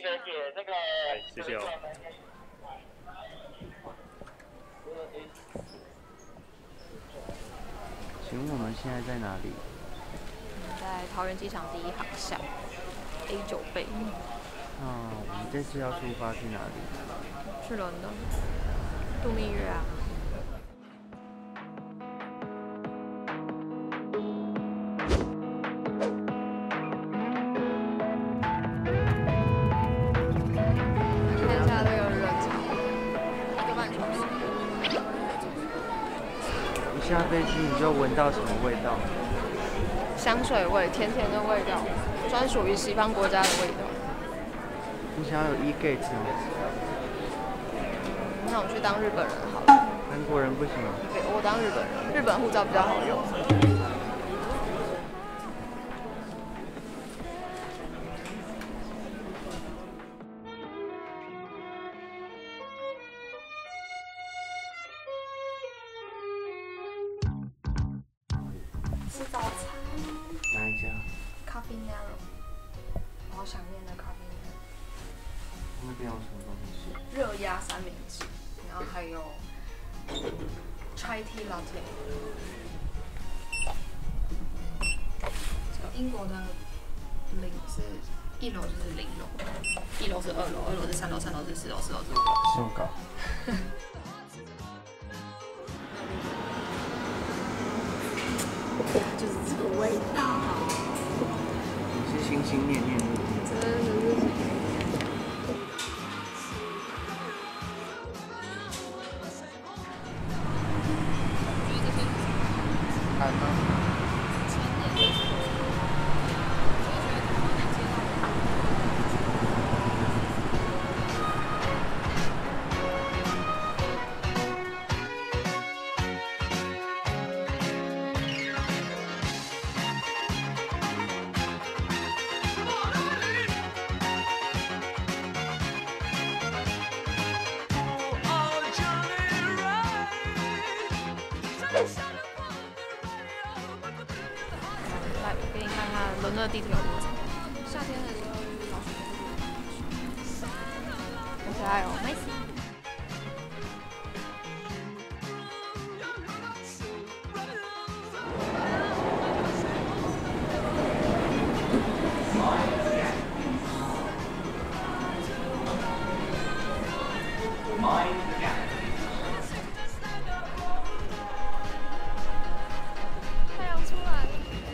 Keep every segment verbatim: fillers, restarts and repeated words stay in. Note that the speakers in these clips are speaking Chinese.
学姐，这个， 谢谢哦。 请问我们现在在哪里？ 在桃园机场第一航厦 A 九倍。 那我们这次要出发去哪里？ 去伦敦，度蜜月啊。看一下这个热潮，一个半小时。 一下飞机你就闻到什么味道？ 香水味，甜甜的味道，专属于西方国家的味道。 你想要有 e-gate 吗？ 那我去当日本人好了。 韩国人不行吗？ 对，我当日本人，日本护照比较好用。吃早餐。 哪一家 ？Coffee Nero。我好想念的 Coffee Nero。 那边有什么东西吃？ 热压三明治，然后还有 chai tea latte。这个英国的零是一楼就是零楼，一楼是二楼，二楼是三楼，三楼是四楼，四楼是五楼。 这么高。 就是这个味道。 你是心心念念的。 真的是。 看吗？ 来，我给你看看伦敦的地铁有多长。夏天的时候老师很可爱哦 ，nice。太阳出来了。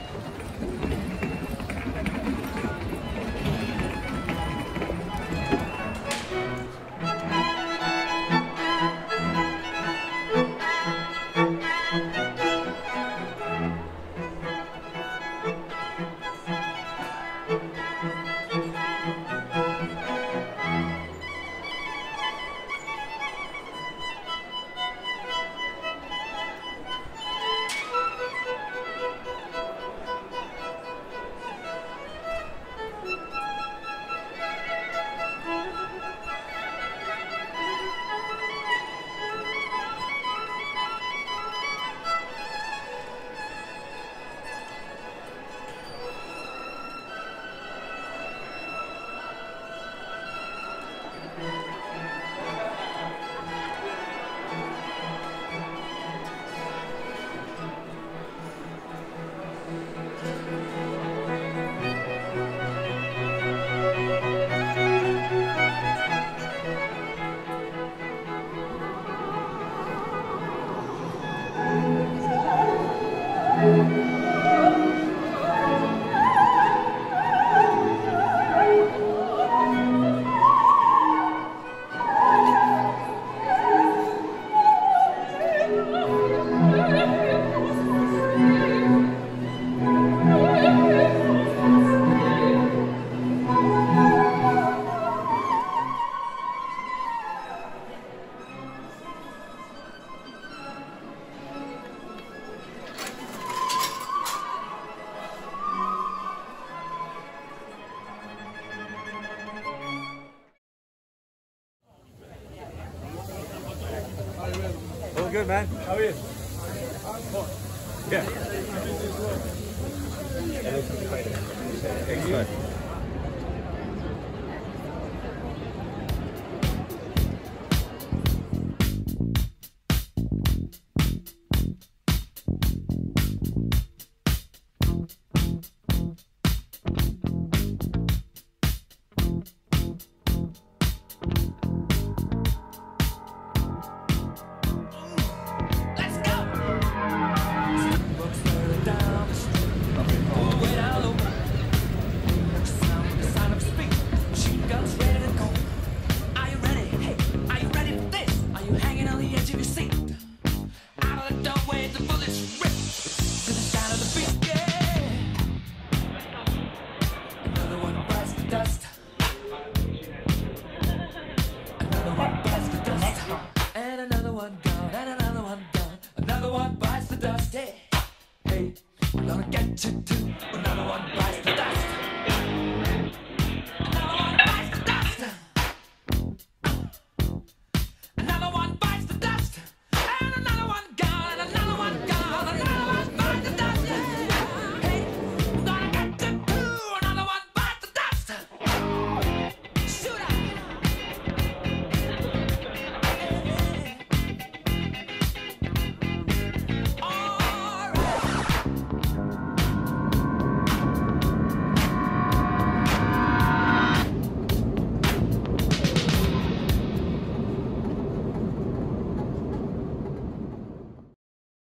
Oh, good, man. How are you? Yeah. Excellent.